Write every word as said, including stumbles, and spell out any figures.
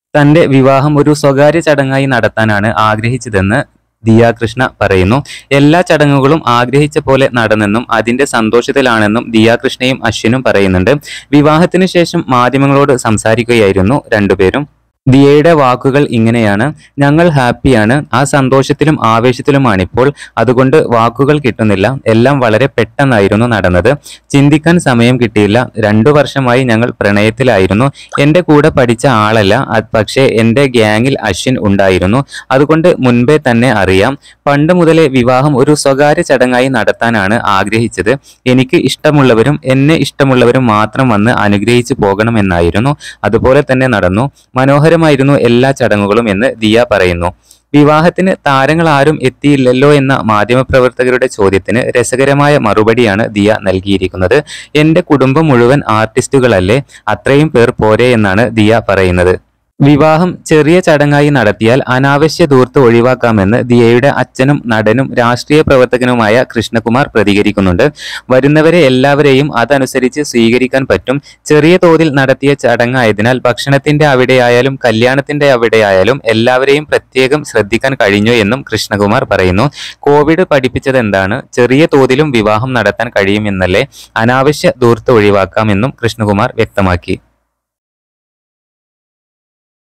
തന്റെ വിവാഹം ഒരു സ്വകാര്യ ചടങ്ങായി നടത്താനാണ് ആഗ്രഹിച്ചതെന്ന് ദിയ കൃഷ്ണ പറയുന്നു. എല്ലാ ചടങ്ങുകളും ആഗ്രഹിച്ച പോലെ നടന്നെന്നും അതിന്റെ സന്തോഷത്തിലാണെന്നും ദിയ കൃഷ്ണയും അശ്വിനും പറയുന്നുണ്ട്. വിവാഹത്തിന് ശേഷം മാധ്യമങ്ങളോട് സംസാരിക്കുകയായിരുന്നു രണ്ടുപേരും. ദിയയുടെ വാക്കുകൾ ഇങ്ങനെയാണ്: ഞങ്ങൾ ഹാപ്പിയാണ്, ആ സന്തോഷത്തിലും ആവേശത്തിലുമാണിപ്പോൾ. അതുകൊണ്ട് വാക്കുകൾ കിട്ടുന്നില്ല. എല്ലാം വളരെ പെട്ടെന്നായിരുന്നു നടന്നത്. ചിന്തിക്കാൻ സമയം കിട്ടിയില്ല. രണ്ടു വർഷമായി ഞങ്ങൾ പ്രണയത്തിലായിരുന്നു. എൻ്റെ കൂടെ പഠിച്ച ആളല്ല, പക്ഷേ എൻ്റെ ഗ്യാങ്ങിൽ അശ്വിൻ ഉണ്ടായിരുന്നു. അതുകൊണ്ട് മുൻപേ തന്നെ അറിയാം. പണ്ട് മുതലേ വിവാഹം ഒരു സ്വകാര്യ ചടങ്ങായി നടത്താനാണ് ആഗ്രഹിച്ചത്. എനിക്ക് ഇഷ്ടമുള്ളവരും എന്നെ ഇഷ്ടമുള്ളവരും മാത്രം വന്ന് അനുഗ്രഹിച്ചു പോകണമെന്നായിരുന്നു. അതുപോലെ തന്നെ നടന്നു. മനോഹരമായിരുന്നു എല്ലാ ചടങ്ങുകളും എന്ന് ദിയ പറയുന്നു. വിവാഹത്തിന് താരങ്ങൾ ആരും എത്തിയില്ലല്ലോ എന്ന മാധ്യമപ്രവർത്തകരുടെ ചോദ്യത്തിന് രസകരമായ മറുപടിയാണ് ദിയ നൽകിയിരിക്കുന്നത്. എൻ്റെ കുടുംബം മുഴുവൻ ആർട്ടിസ്റ്റുകളല്ലേ, അത്രയും പേർ പോരെ എന്നാണ് ദിയ പറയുന്നത്. വിവാഹം ചെറിയ ചടങ്ങായി നടത്തിയാൽ അനാവശ്യ ധൂർത്ത് ഒഴിവാക്കാമെന്ന് ദിയയുടെ അച്ഛനും നടനും രാഷ്ട്രീയ പ്രവർത്തകനുമായ കൃഷ്ണകുമാർ പ്രതികരിക്കുന്നുണ്ട്. വരുന്നവരെ എല്ലാവരെയും അതനുസരിച്ച് സ്വീകരിക്കാൻ പറ്റും. ചെറിയ തോതിൽ നടത്തിയ ചടങ്ങായതിനാൽ ഭക്ഷണത്തിന്റെ അവിടെയായാലും കല്യാണത്തിന്റെ അവിടെയായാലും എല്ലാവരെയും പ്രത്യേകം ശ്രദ്ധിക്കാൻ കഴിഞ്ഞു എന്നും കൃഷ്ണകുമാർ പറയുന്നു. കോവിഡ് പഠിപ്പിച്ചത് എന്താണ്? ചെറിയ തോതിലും വിവാഹം നടത്താൻ കഴിയുമെന്നല്ലേ, അനാവശ്യ ധൂർത്ത് ഒഴിവാക്കാമെന്നും കൃഷ്ണകുമാർ വ്യക്തമാക്കി.